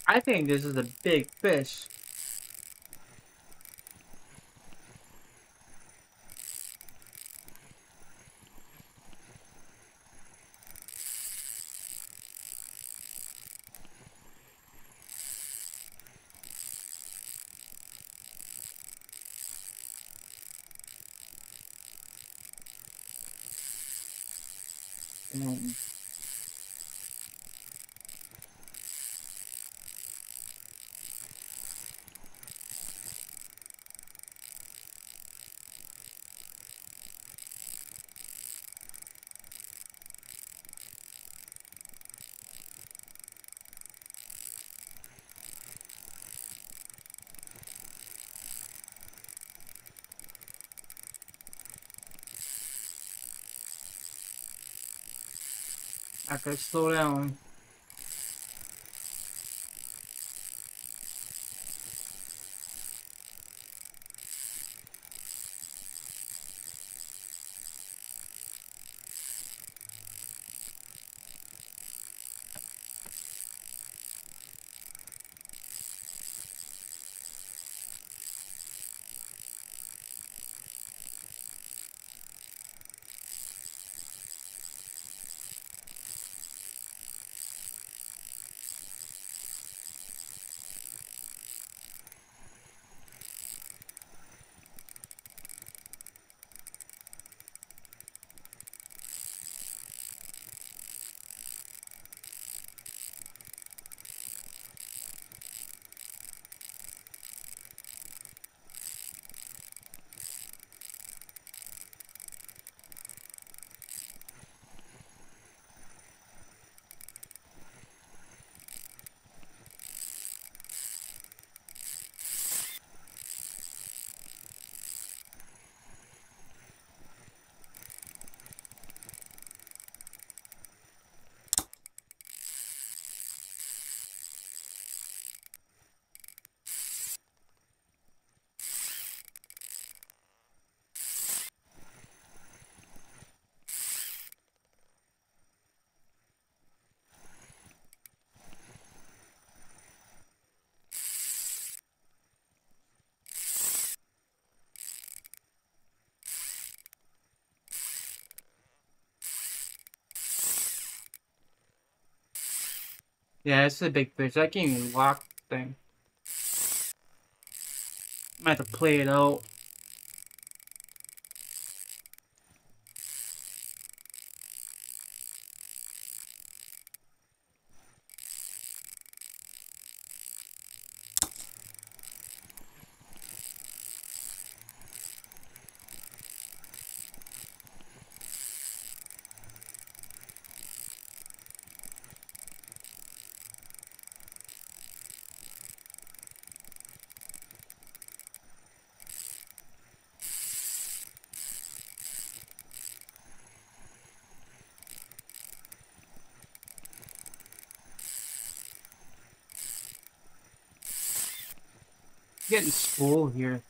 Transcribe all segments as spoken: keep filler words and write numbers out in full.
I think this is a big fish. Mm. I could slow down. Yeah, it's a big fish. I can't even walk the thing. I might have to play it out. Getting spoiled here.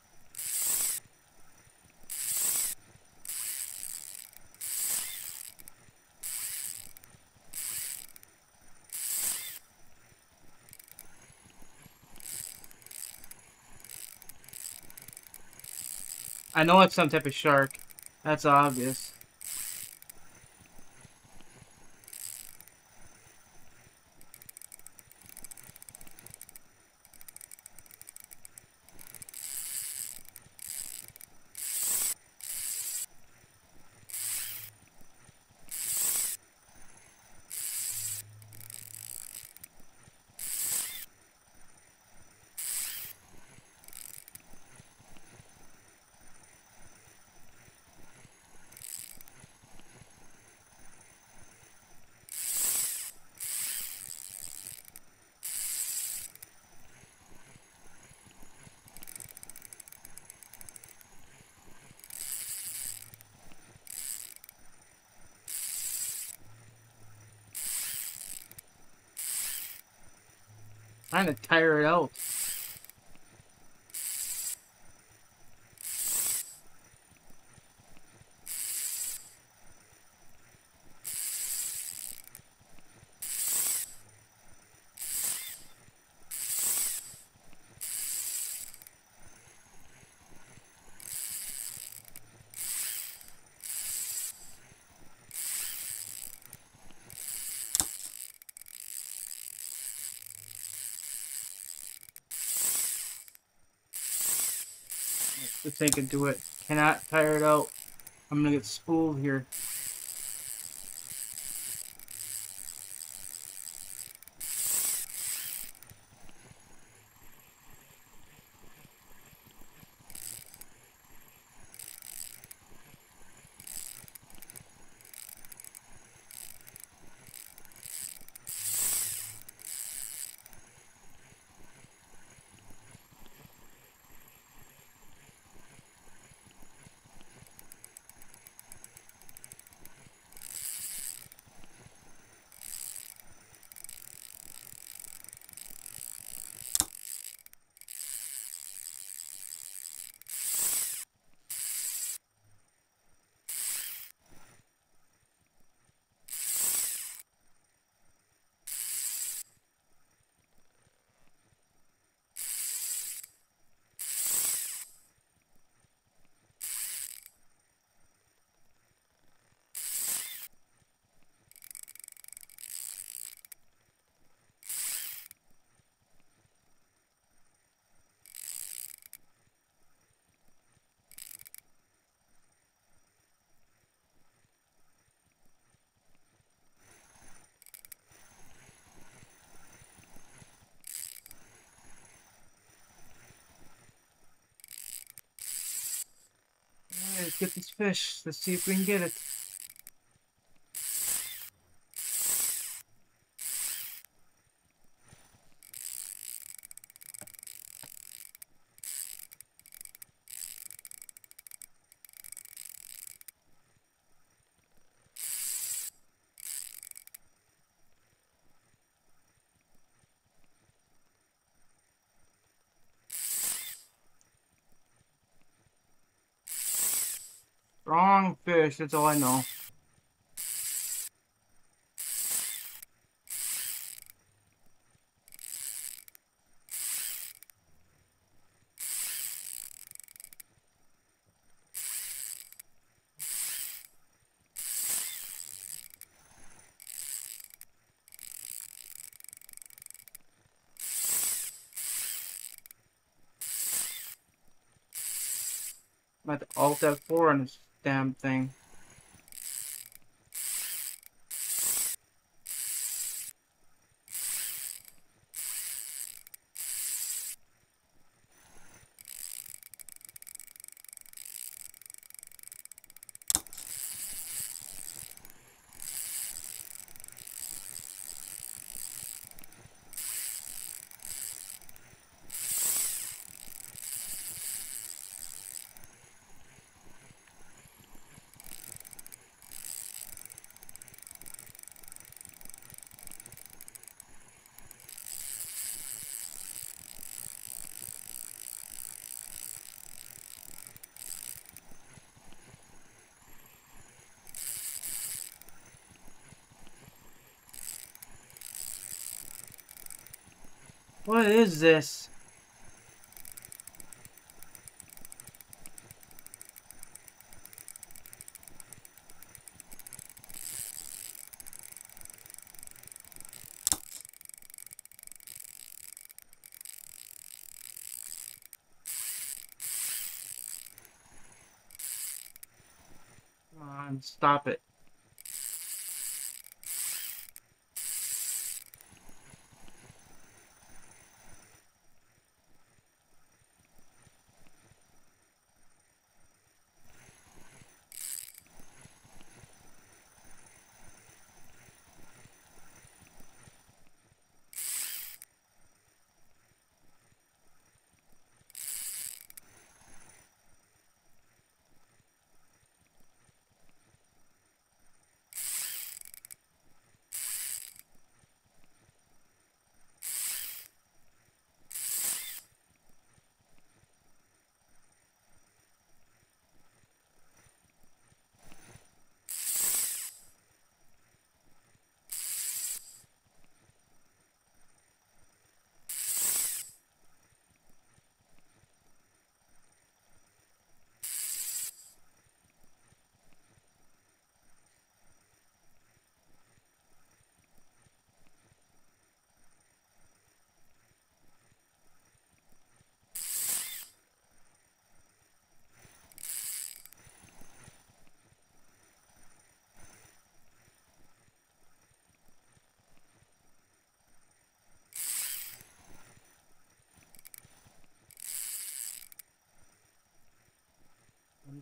I know it's some type of shark. That's obvious. Trying to tire it out. The thing can do it. Cannot tire it out. I'm gonna get spooled here. Alright, let's get these fish. Let's see if we can get it. Wrong fish, that's all I know. I'm at the Alt F four on this damn thing. What is this? Come on, stop it.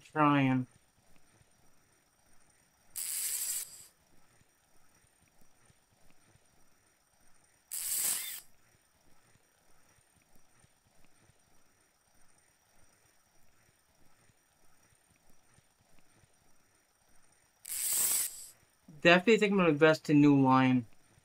trying. Definitely think I'm gonna invest in new line.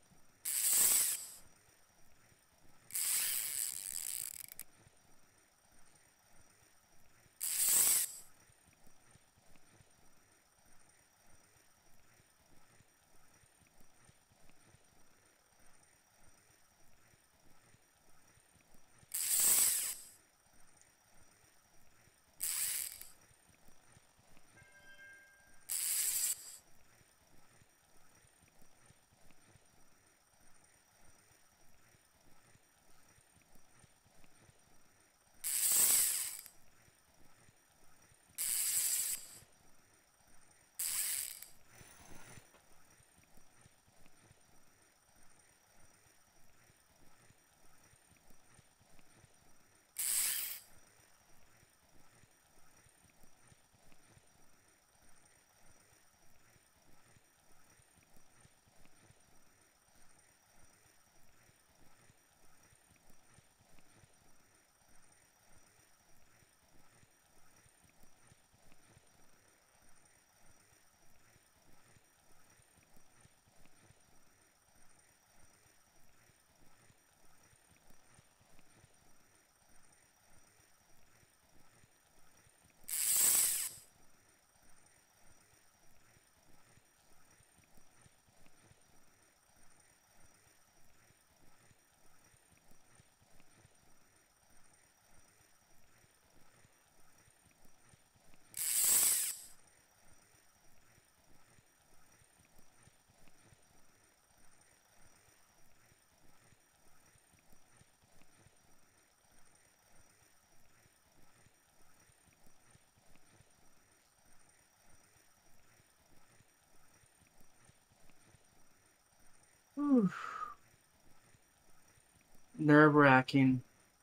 Nerve-wracking.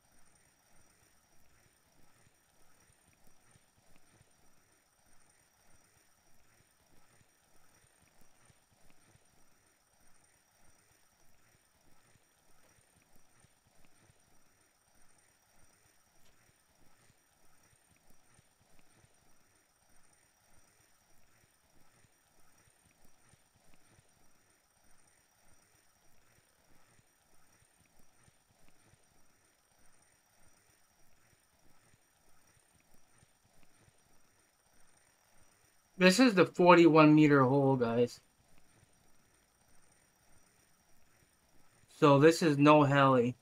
This is the forty-one meter hole, guys. So this is no heli.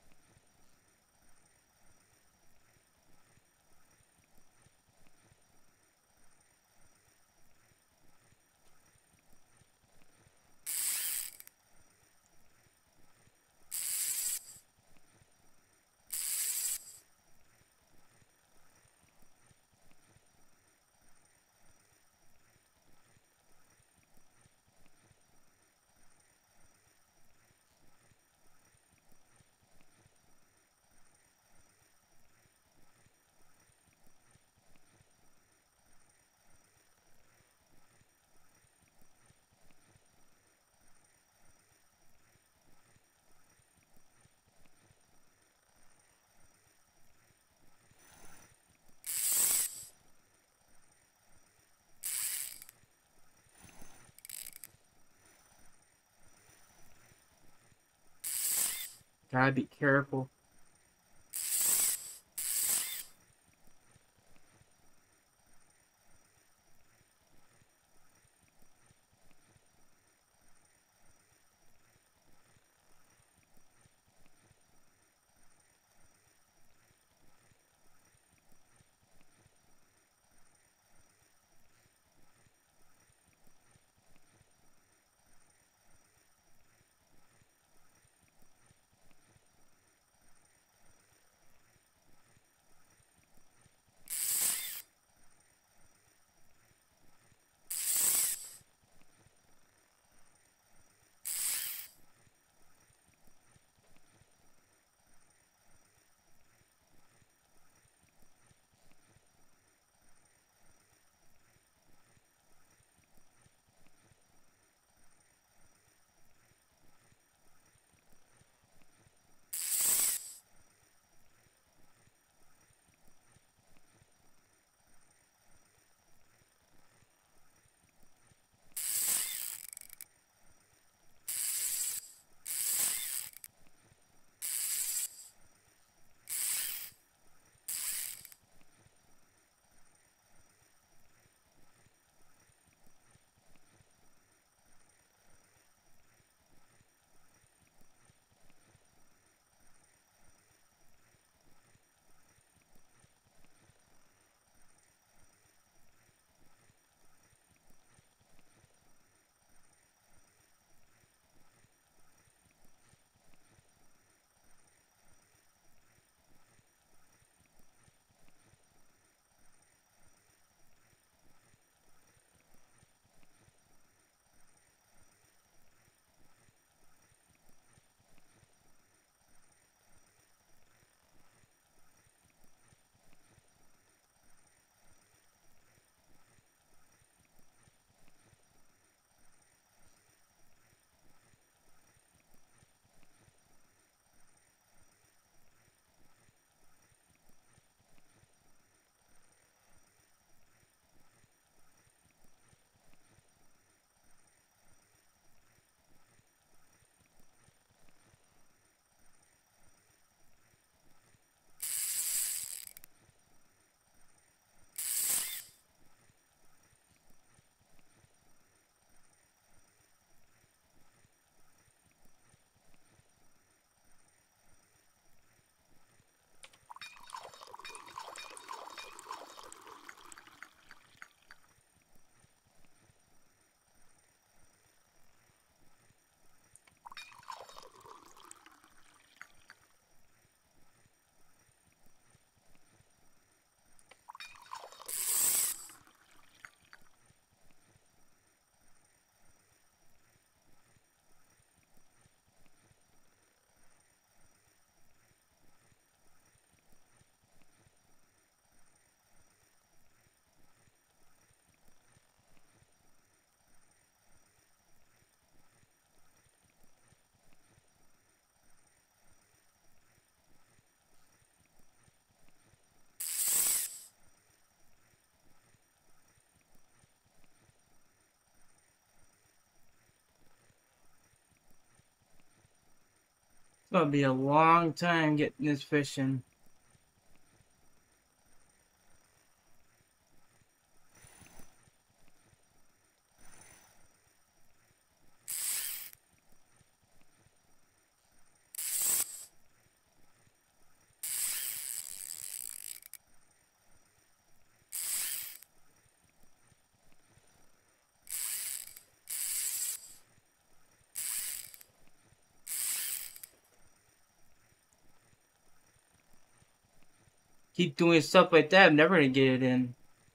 Gotta be careful. gonna be a long time getting this fishing. Keep doing stuff like that, I'm never gonna get it in.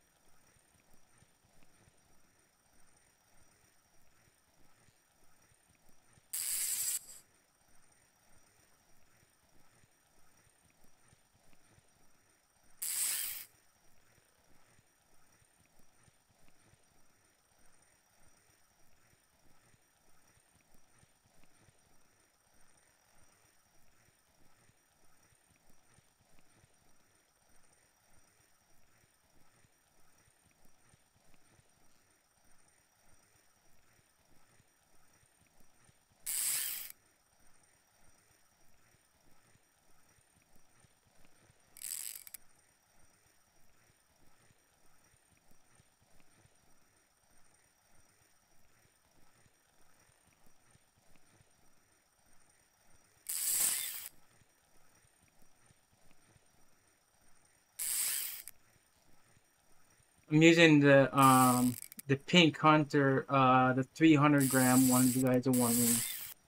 I'm using the um the Pink Hunter, uh the three hundred gram one you guys are wondering.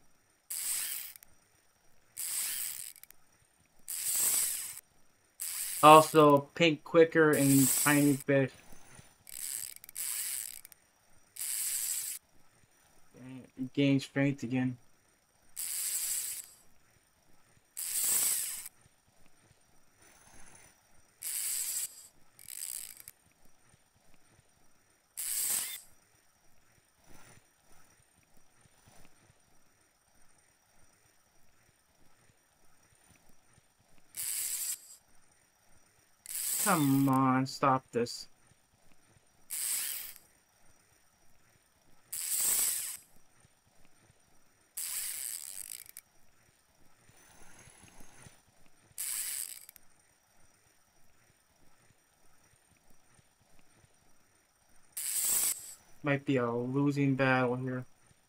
Also, Pink Quicker and Tiny Fish. Gain strength again. Come on, stop this. Might be a losing battle here.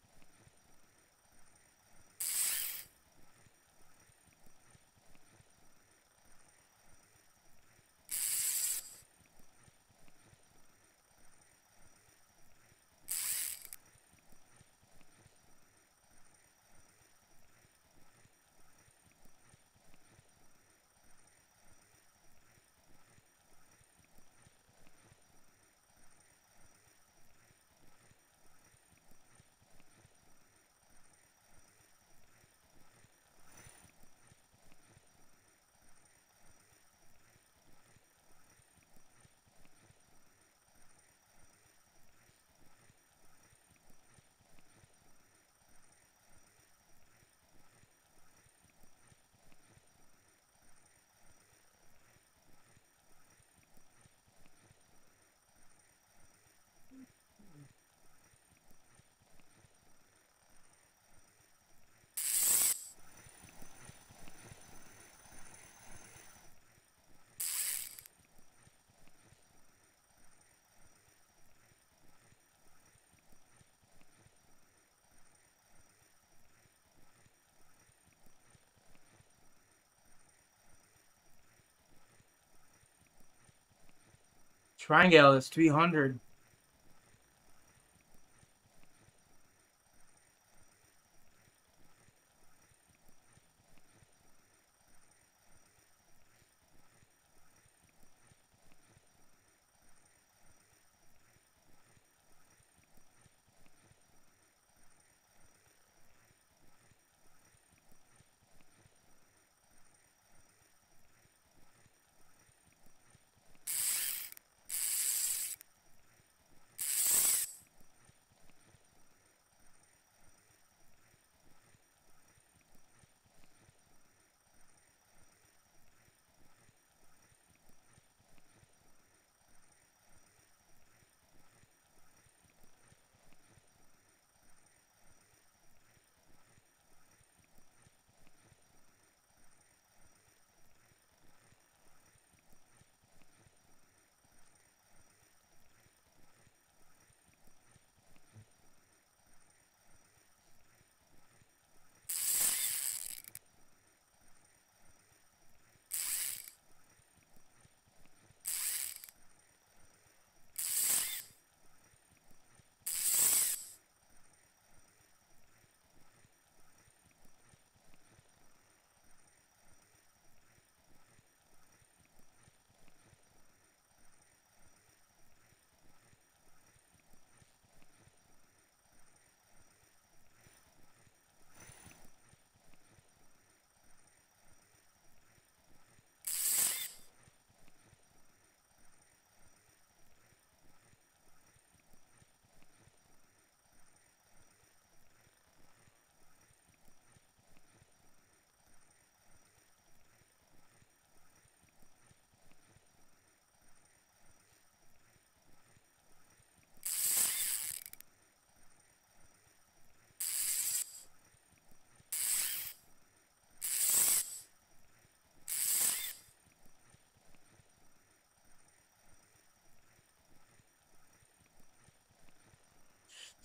Triangle is three hundred.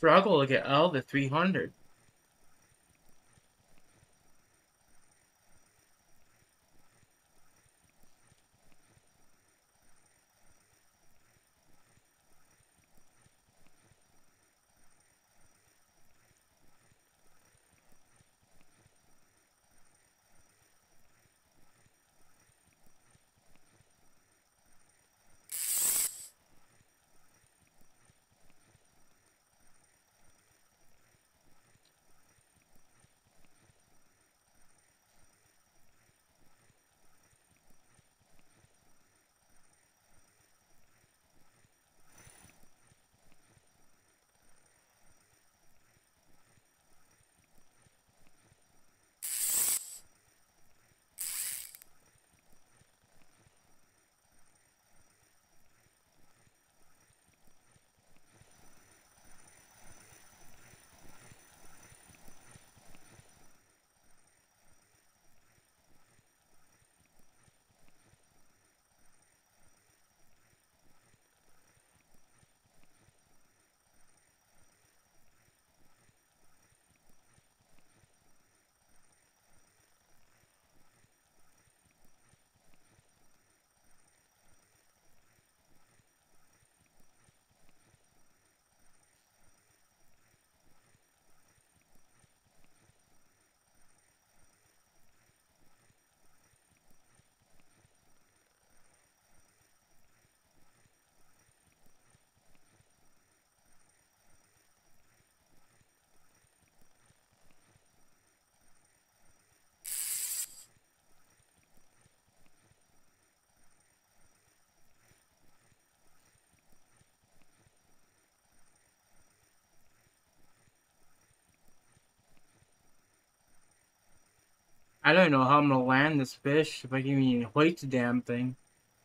struggle to get out of the three hundred. I don't know how I'm gonna land this fish if I can even hoist the damn thing.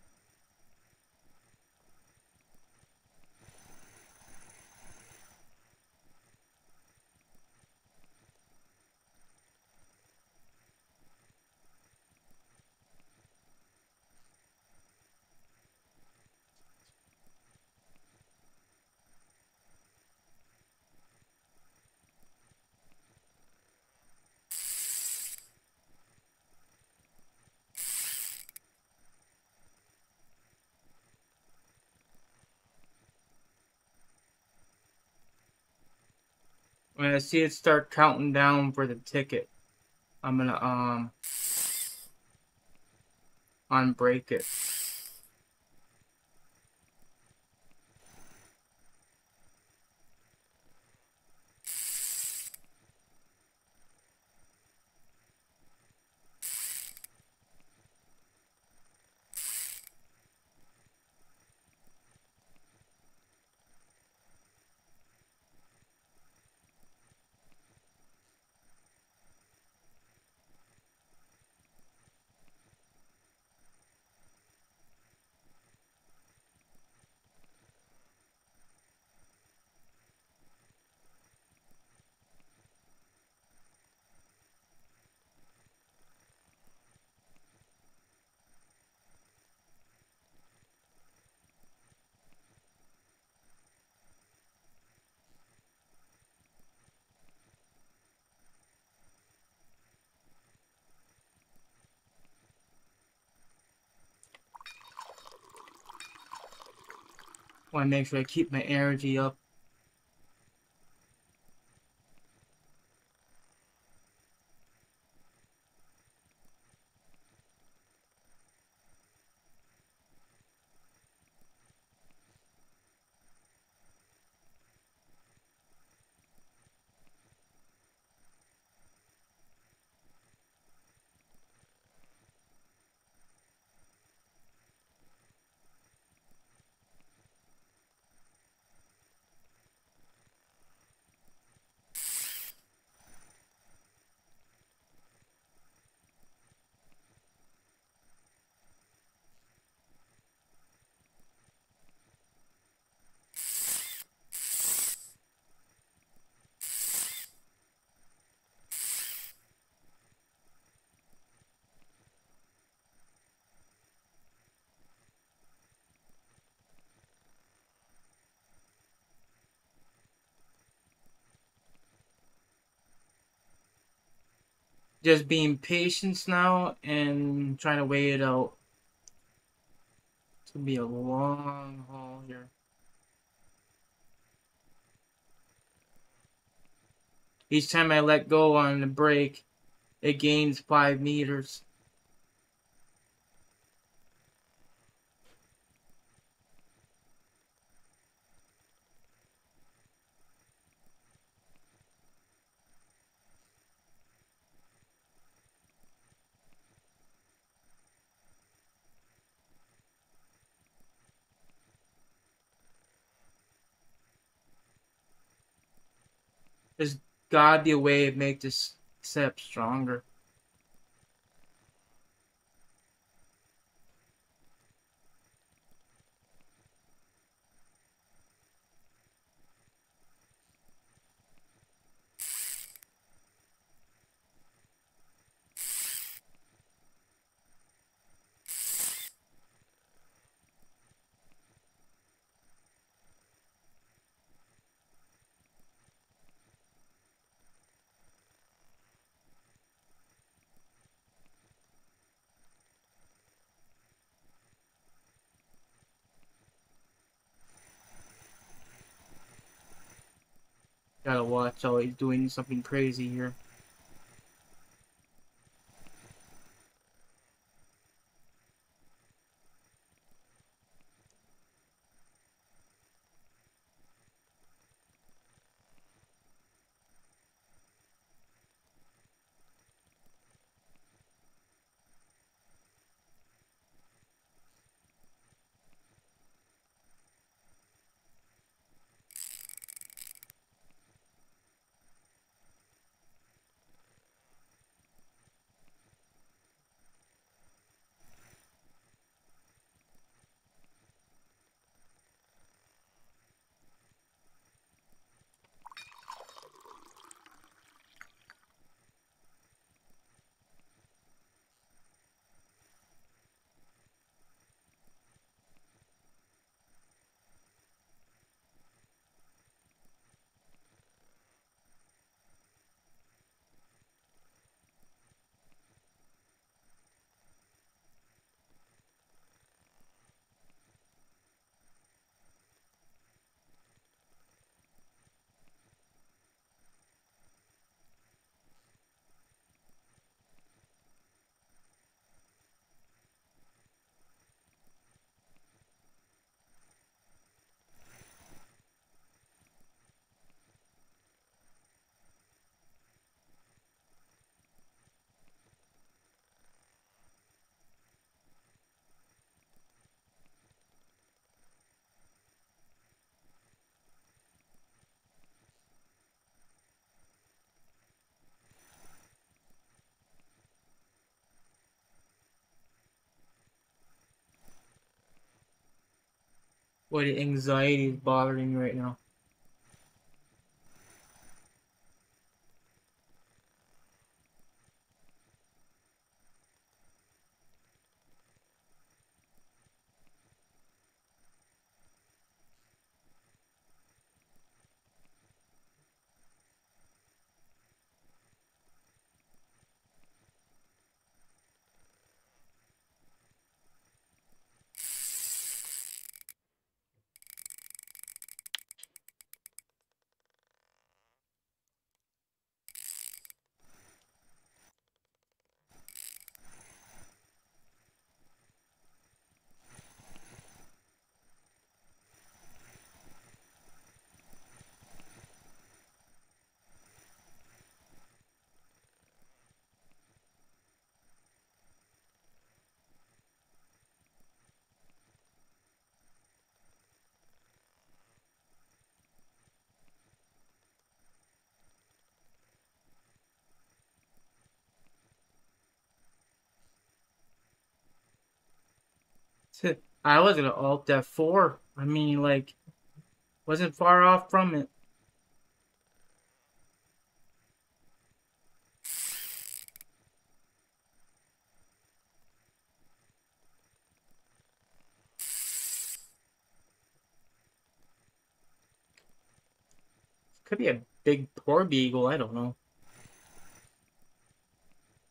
When I see it start counting down for the ticket, I'm gonna um unbreak it. Want to make sure I keep my energy up. just being patient now and trying to wait it out. It's gonna be a long haul here. Each time I let go on the brake, it gains five meters. There's gotta be a way to make this step stronger. Gotta watch out, he's doing something crazy here. What the anxiety is bothering me right now. I was gonna alt F four. I mean, like, wasn't far off from it. Could be a big poor beagle. I don't know.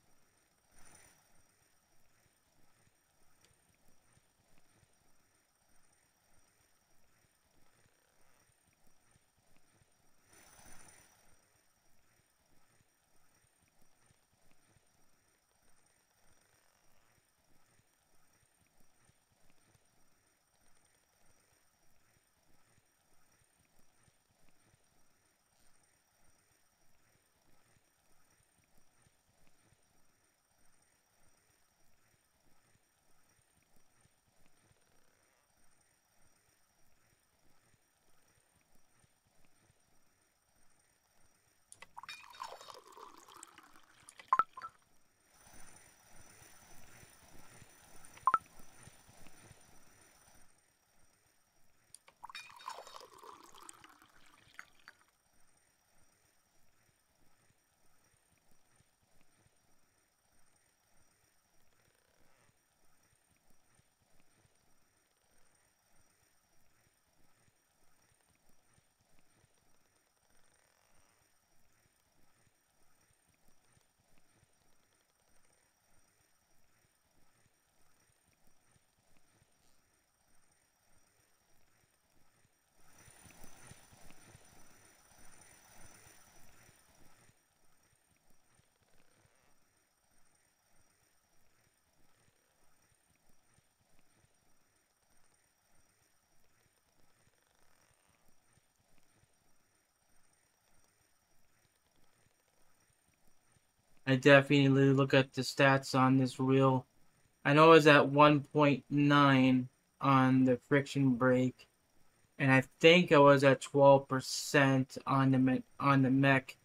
I definitely look at the stats on this reel. I know I was at one point nine on the friction brake, and I think I was at twelve percent on the on the mech.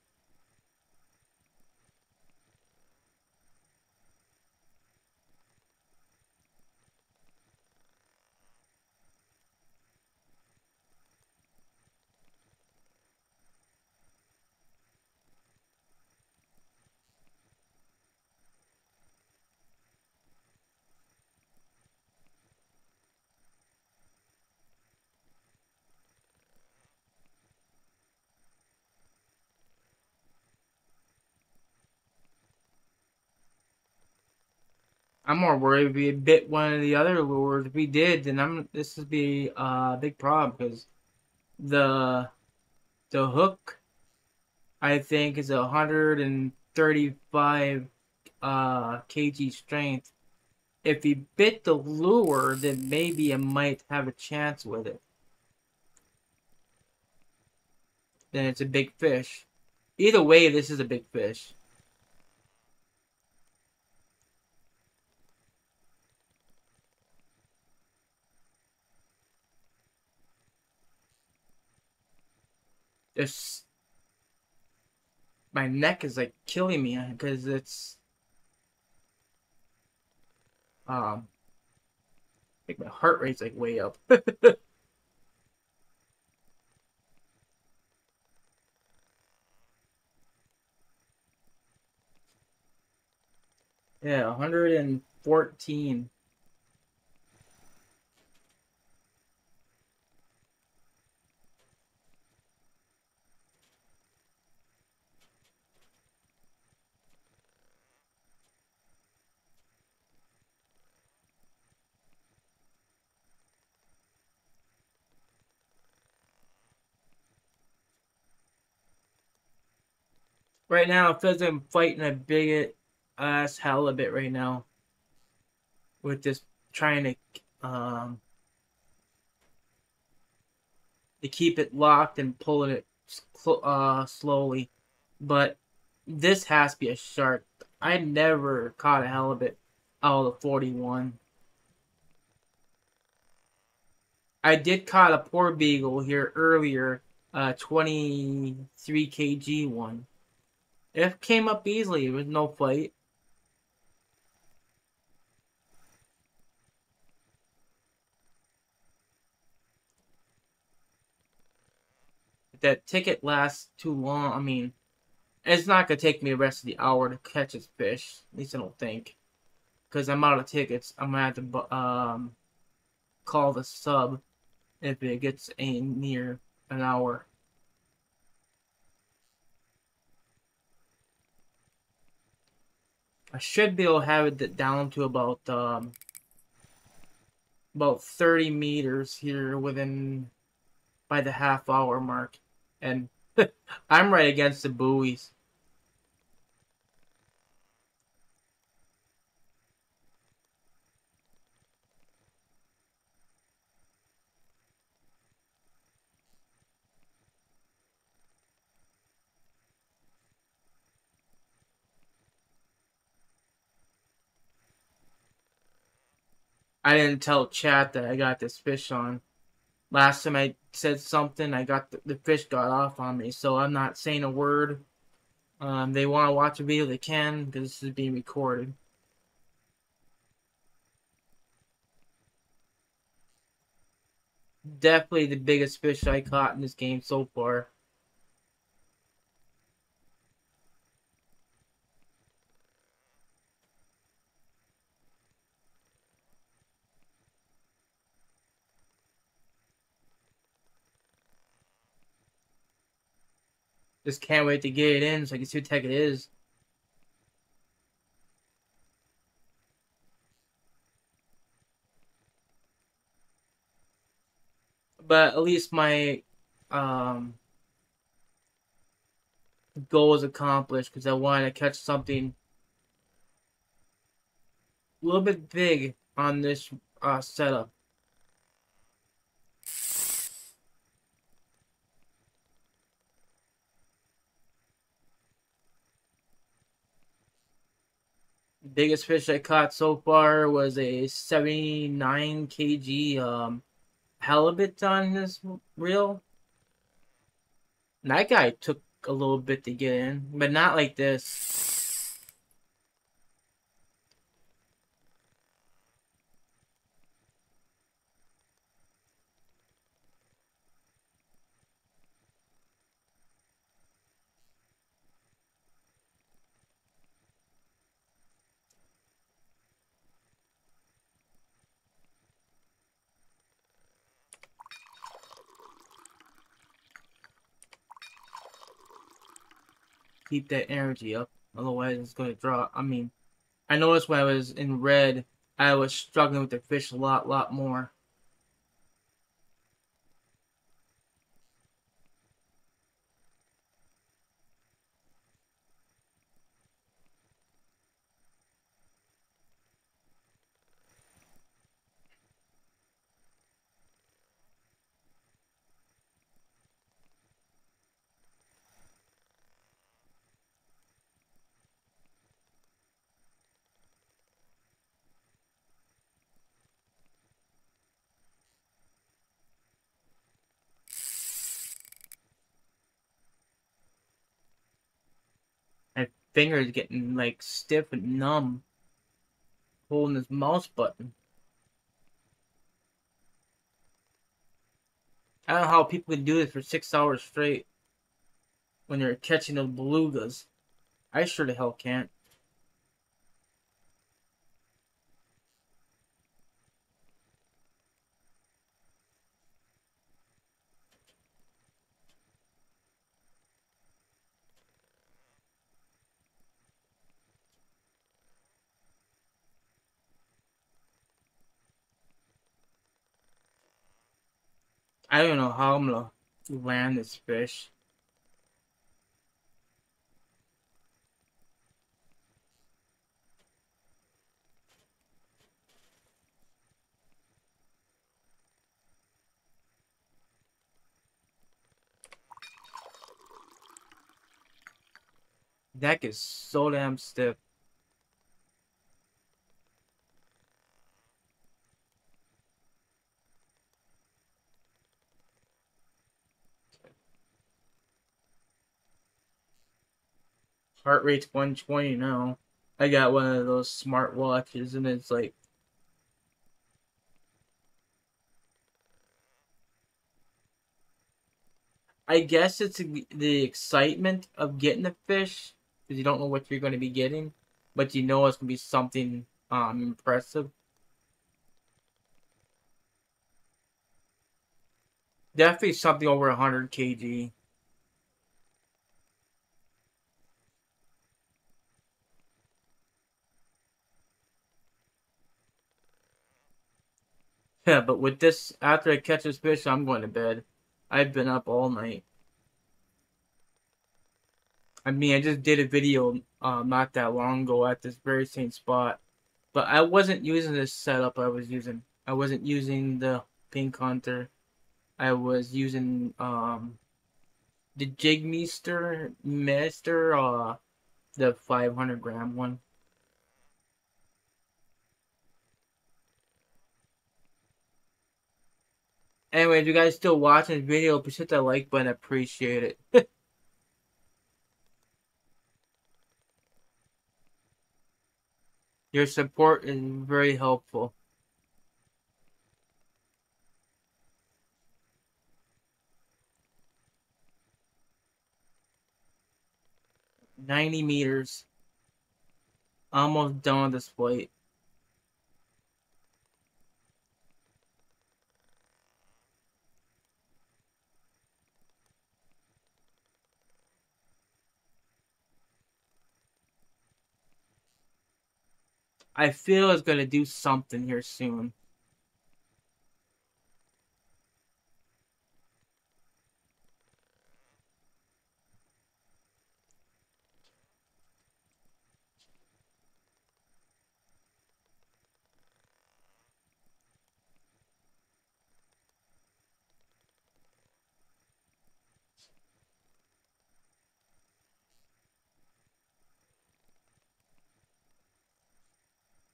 I'm more worried if we bit one of the other lures. If we did, then I'm this would be a big problem because the the hook I think is a one hundred thirty-five uh, kg strength. If he bit the lure, then maybe I might have a chance with it. Then it's a big fish. Either way, this is a big fish. This my neck is like killing me because it's um like my heart rate's like way up. Yeah, one hundred fourteen. Right now, it feels like I'm fighting a big ass halibut right now with this trying to um to keep it locked and pulling it uh slowly. But this has to be a shark. I never caught a halibut out of the forty-one. I did caught a poor beagle here earlier, uh, twenty-three kilogram one. It came up easily. It was no fight. If that ticket lasts too long, I mean, it's not gonna take me the rest of the hour to catch this fish. At least I don't think, because I'm out of tickets. I'm gonna have to um call the sub if it gets a near an hour. I should be able to have it down to about um about thirty meters here within by the half hour mark, and I'm right against the buoys. I didn't tell chat that I got this fish on. Last time I said something, I got the, the fish got off on me, so I'm not saying a word. Um, they want to watch a video, they can, because this is being recorded. Definitely the biggest fish I caught in this game so far. Just can't wait to get it in so I can see what the heck it is. But at least my um, goal is accomplished because I wanted to catch something a little bit big on this uh, setup. Biggest fish I caught so far was a seventy-nine kilogram um, halibut on this reel. And that guy took a little bit to get in, but not like this. Keep that energy up, otherwise it's going to drop. I mean, I noticed when I was in red, I was struggling with the fish a lot, lot more. My fingers getting like stiff and numb, holding this mouse button. I don't know how people can do this for six hours straight when they're catching those belugas. I sure the hell can't. I don't know how I'm gonna land this fish. Neck is so damn stiff. Heart rate's one twenty now. I got one of those smart watches and it's like I guess it's the excitement of getting the fish because you don't know what you're going to be getting, but you know it's going to be something um impressive. Definitely something over one hundred kilograms. Yeah, but with this, after I catch this fish, I'm going to bed. I've been up all night. I mean, I just did a video uh, not that long ago at this very same spot, but I wasn't using this setup I was using. I wasn't using the pink hunter. I was using um the Jigmeester Master, uh, the five hundred gram one. Anyway, if you guys still watching this video, please hit that like button. I appreciate it. Your support is very helpful. ninety meters. Almost done with this flight. I feel it's gonna do something here soon.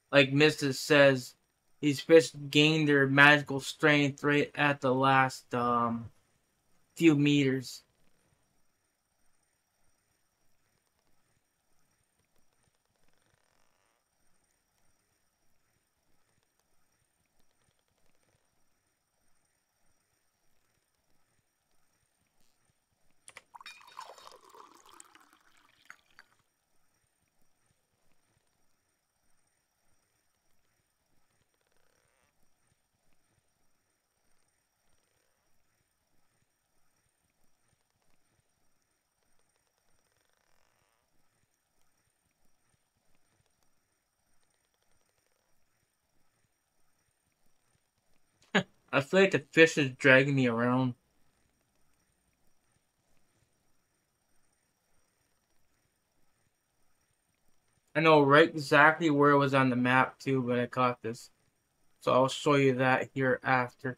like Missus says, these fish gain their magical strength right at the last um, few meters. I feel like the fish is dragging me around. I know right exactly where it was on the map too when I caught this. So I'll show you that here after.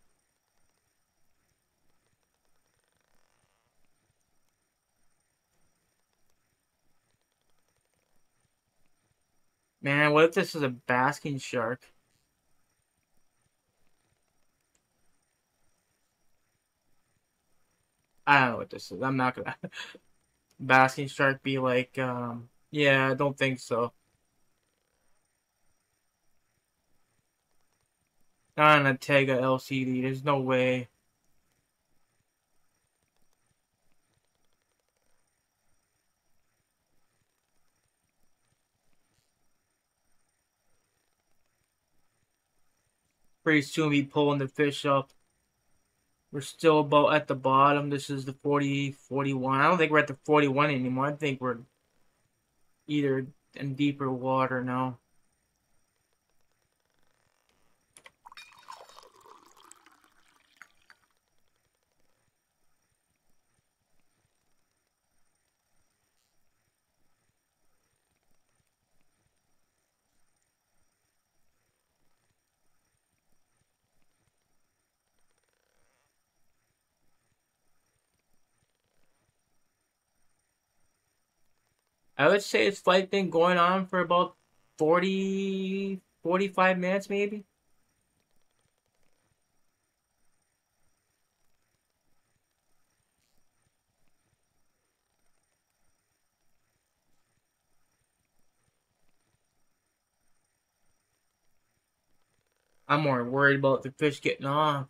Man, what if this is a basking shark? I don't know what this is. I'm not gonna basking shark be like, um, yeah, I don't think so. Not on a Tega L C D. There's no way. Pretty soon be pulling the fish up. We're still about at the bottom. This is the forty, forty-one. I don't think we're at the forty-one anymore. I think we're either in deeper water now. I would say it's like been going on for about forty, forty-five minutes maybe. I'm more worried about the fish getting off.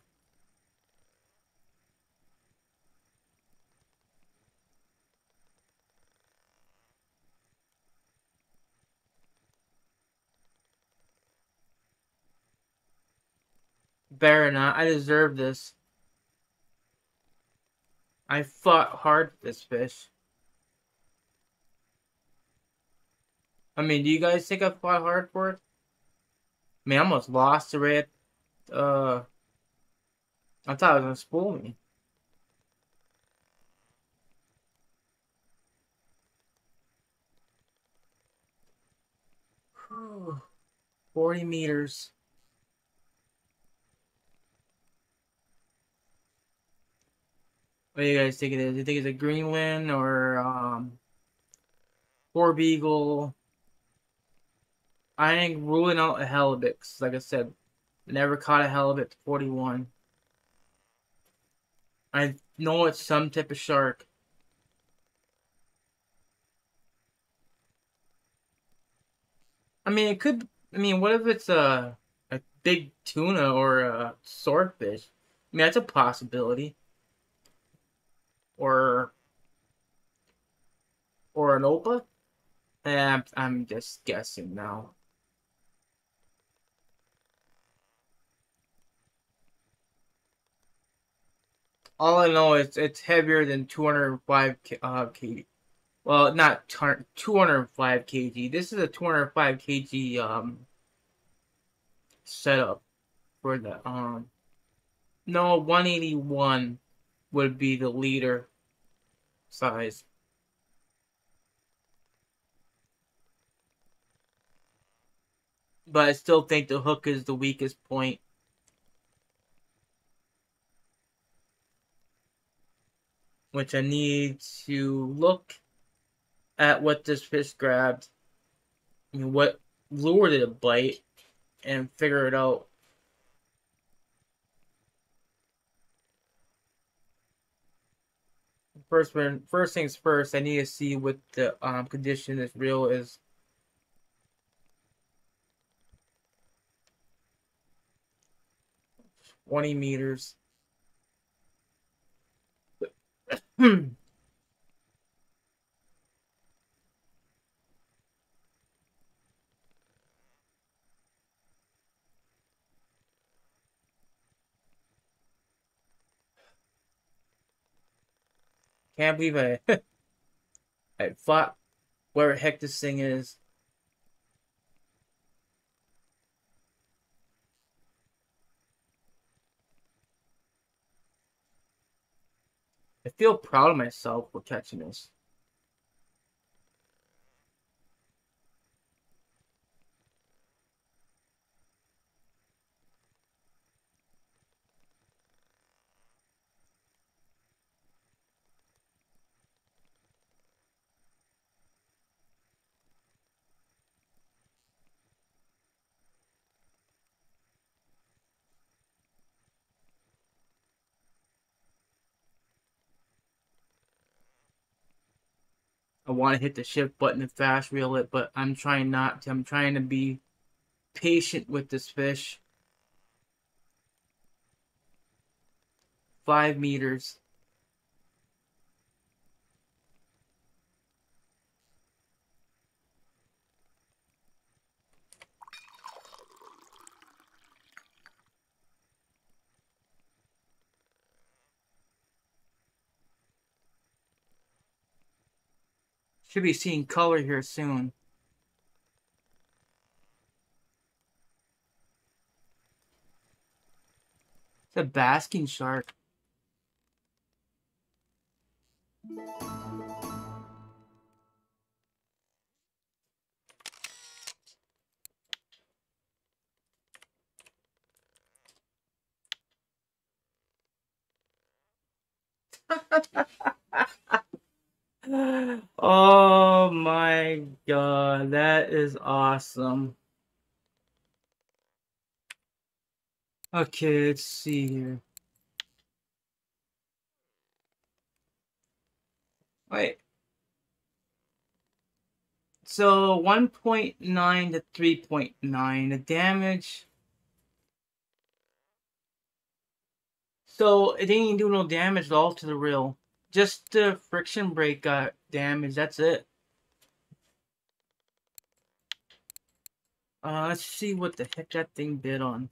Better not. I deserve this. I fought hard for this fish. I mean, do you guys think I fought hard for it? I mean, I almost lost the red. Uh, I thought it was gonna spool me. forty meters. What do you guys think it is? Do you think it's a Greenland or um Porbeagle? I ain't ruling out a halibut. 'Cause like I said, never caught a halibut to forty-one. I know it's some type of shark. I mean, it could. I mean, what if it's a a big tuna or a swordfish? I mean, that's a possibility. Or or an opah. Eh, I'm I'm just guessing now. All I know is it's heavier than two hundred five uh, kg. Well, not two hundred five kg. This is a two hundred five kg um setup for the um. No, one eighty-one would be the leader size. But I still think the hook is the weakest point. Which I need to look at what this fish grabbed. I mean, what lure to bite and figure it out. First, when first things first, I need to see what the um, condition this reel is. twenty meters. Hmm. Can't believe I I thought where the heck this thing is. I feel proud of myself for catching this. I want to hit the shift button and fast reel it, but I'm trying not to. I'm trying to be patient with this fish. Five meters. Should be seeing color here soon. It's a basking shark. Oh my god, that is awesome. Okay, let's see here. Wait. So one point nine to three point nine. The damage. So it didn't even do no damage at all to the reel. Just the friction brake got damaged. That's it. Uh, let's see what the heck that thing bit on.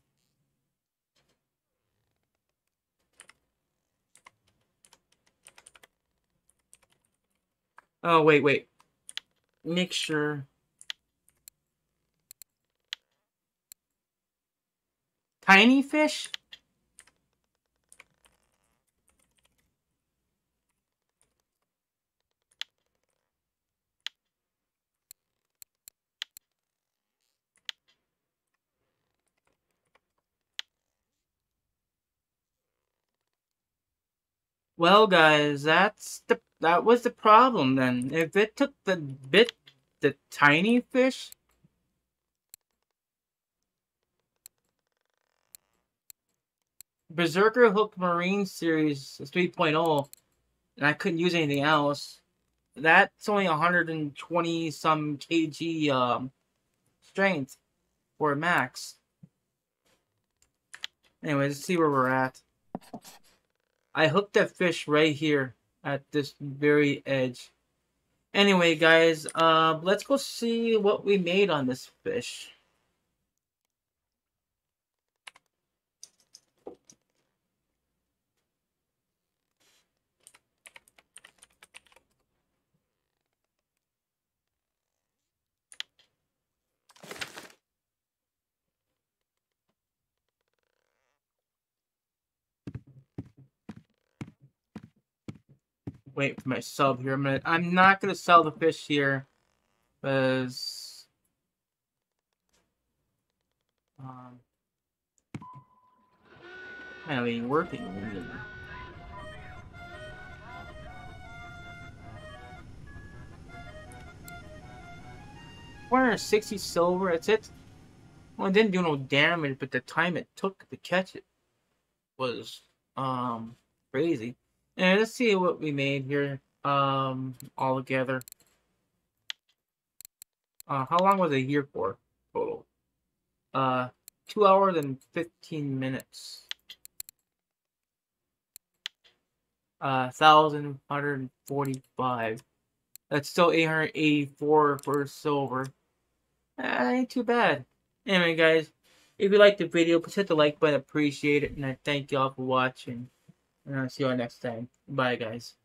Oh, wait, wait. Make sure. Tiny fish? Well, guys, that's the that was the problem then. If it took the bit the tiny fish, Berserker Hook Marine Series three point oh, and I couldn't use anything else. That's only one hundred twenty some kg um, strength for max. Anyway, let's see where we're at. I hooked that fish right here at this very edge. Anyway, guys, uh, let's go see what we made on this fish. Wait for my sub here a minute. I'm not gonna sell the fish here because um, I don't even working. four hundred sixty silver. That's it. Well, it didn't do no damage, but the time it took to catch it was um crazy. And let's see what we made here um all together. Uh, how long was it here for total? Uh, two hours and fifteen minutes. Uh, thousand hundred forty-five. That's still eight hundred eighty-four for silver. Uh, ain't too bad. Anyway, guys, if you liked the video, please hit the like button. Appreciate it, and I thank y'all for watching. And I'll see y'all next time. Bye, guys.